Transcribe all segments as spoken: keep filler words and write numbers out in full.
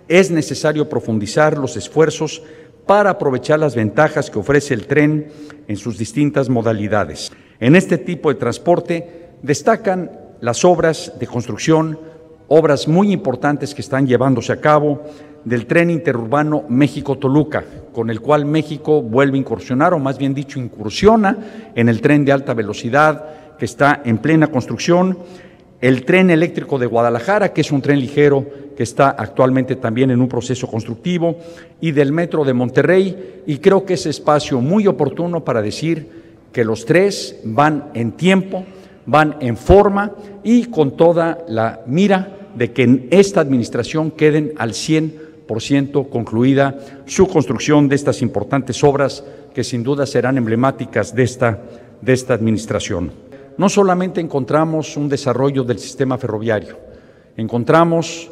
es necesario profundizar los esfuerzos para aprovechar las ventajas que ofrece el tren en sus distintas modalidades. En este tipo de transporte destacan las obras de construcción, obras muy importantes que están llevándose a cabo del tren interurbano México-Toluca, con el cual México vuelve a incursionar, o más bien dicho, incursiona en el tren de alta velocidad que está en plena construcción, el tren eléctrico de Guadalajara, que es un tren ligero que está actualmente también en un proceso constructivo, y del metro de Monterrey, y creo que es espacio muy oportuno para decir que los tres van en tiempo, van en forma y con toda la mira de que en esta administración queden al cien por ciento concluida su construcción de estas importantes obras que sin duda serán emblemáticas de esta, de esta administración. No solamente encontramos un desarrollo del sistema ferroviario, encontramos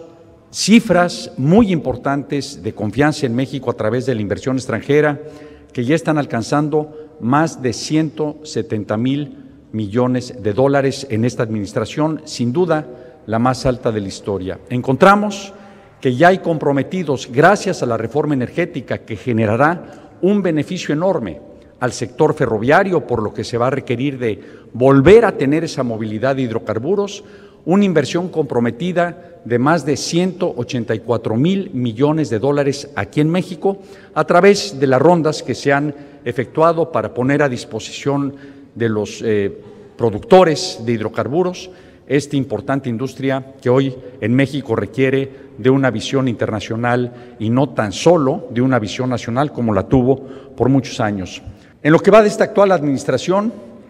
cifras muy importantes de confianza en México a través de la inversión extranjera que ya están alcanzando más de ciento setenta mil millones de dólares en esta administración, sin duda la más alta de la historia. Encontramos que ya hay comprometidos, gracias a la reforma energética que generará un beneficio enorme al sector ferroviario, por lo que se va a requerir de volver a tener esa movilidad de hidrocarburos, una inversión comprometida de más de ciento ochenta y cuatro mil millones de dólares aquí en México, a través de las rondas que se han efectuado para poner a disposición de los eh, productores de hidrocarburos esta importante industria que hoy en México requiere de una visión internacional y no tan solo de una visión nacional como la tuvo por muchos años. En lo que va de esta actual administración,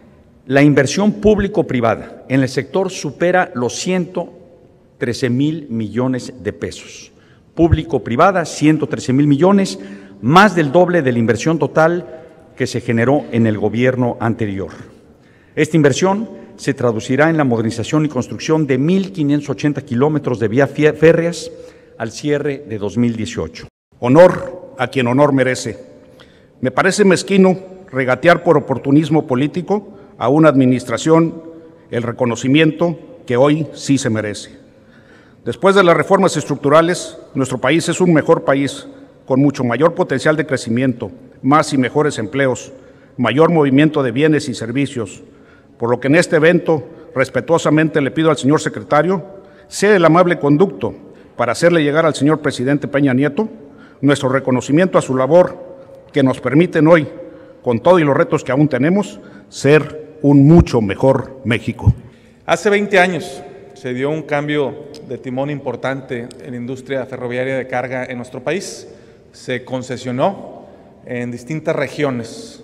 la inversión público-privada en el sector supera los ciento trece mil millones de pesos. Público-privada, ciento trece mil millones, más del doble de la inversión total que se generó en el gobierno anterior. Esta inversión se traducirá en la modernización y construcción de mil quinientos ochenta kilómetros de vías férreas al cierre de dos mil dieciocho. Honor a quien honor merece. Me parece mezquino regatear por oportunismo político a una administración el reconocimiento que hoy sí se merece. Después de las reformas estructurales, nuestro país es un mejor país, con mucho mayor potencial de crecimiento, más y mejores empleos, mayor movimiento de bienes y servicios, por lo que en este evento respetuosamente le pido al señor secretario sea el amable conducto para hacerle llegar al señor presidente Peña Nieto nuestro reconocimiento a su labor que nos permiten hoy, con todo y los retos que aún tenemos, ser un mucho mejor México. Hace veinte años se dio un cambio de timón importante en la industria ferroviaria de carga en nuestro país. Se concesionó en distintas regiones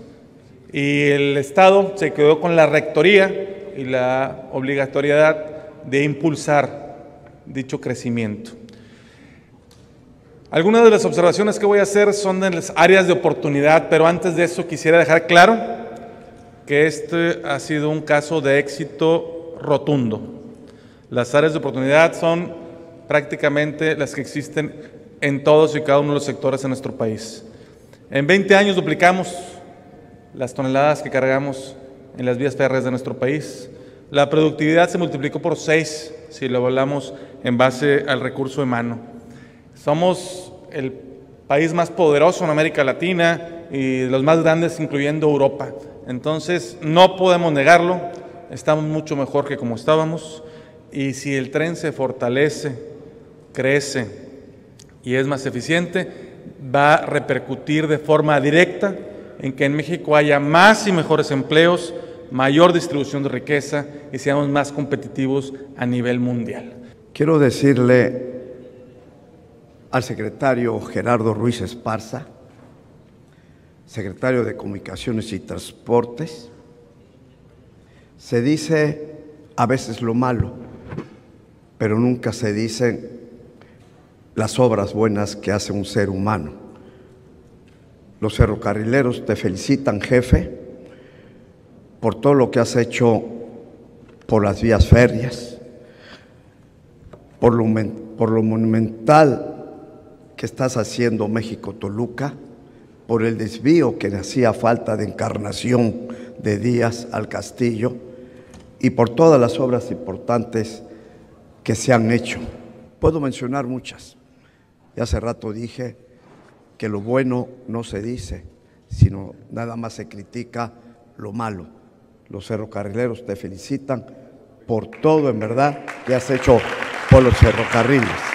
y el Estado se quedó con la rectoría y la obligatoriedad de impulsar dicho crecimiento. Algunas de las observaciones que voy a hacer son de las áreas de oportunidad, pero antes de eso quisiera dejar claro que este ha sido un caso de éxito rotundo. Las áreas de oportunidad son prácticamente las que existen en todos y cada uno de los sectores en nuestro país. En veinte años duplicamos las toneladas que cargamos en las vías férreas de nuestro país. La productividad se multiplicó por seis si lo hablamos en base al recurso humano. Somos el país más poderoso en América Latina y los más grandes, incluyendo Europa. Entonces, no podemos negarlo, estamos mucho mejor que como estábamos, y si el tren se fortalece, crece y es más eficiente, va a repercutir de forma directa en que en México haya más y mejores empleos, mayor distribución de riqueza y seamos más competitivos a nivel mundial. Quiero decirle al secretario Gerardo Ruiz Esparza, secretario de Comunicaciones y Transportes, se dice a veces lo malo, pero nunca se dicen las obras buenas que hace un ser humano. Los ferrocarrileros te felicitan, jefe, por todo lo que has hecho por las vías férreas, por lo, por lo monumental que estás haciendo México-Toluca, por el desvío que hacía falta de Encarnación de Díaz al Castillo y por todas las obras importantes que se han hecho. Puedo mencionar muchas. Y hace rato dije que lo bueno no se dice, sino nada más se critica lo malo. Los ferrocarrileros te felicitan por todo, en verdad, que has hecho por los ferrocarriles.